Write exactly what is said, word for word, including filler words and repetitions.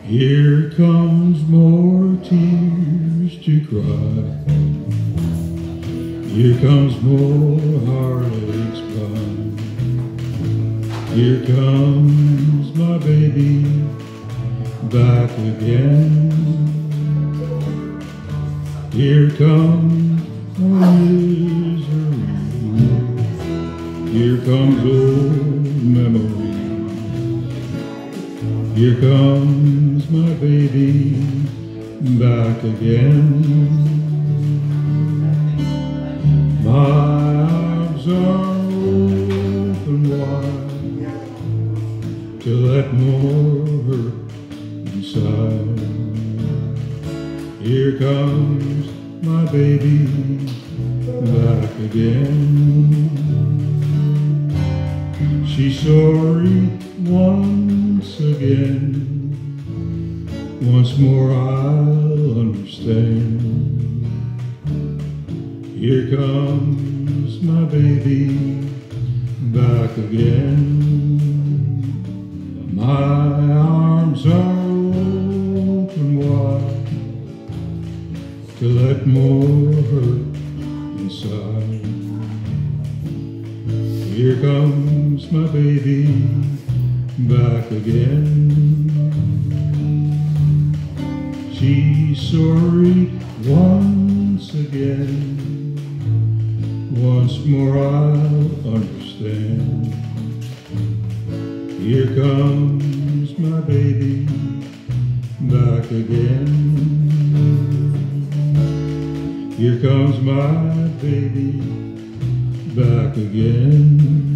Here comes more tears to cry. Here comes more heartaches blind. Here comes my baby back again. Here comes my misery. Here comes old memory. Here comes my baby back again. My arms are open wide to let more hurt inside. Here comes my baby back again. She's sorry once again. Once more I'll understand. Here comes my baby back again. My arms are open wide to let more hurt inside. Here comes my baby back again. She's sorry once again. Once more I'll understand. Here comes my baby back again. Here comes my baby back again.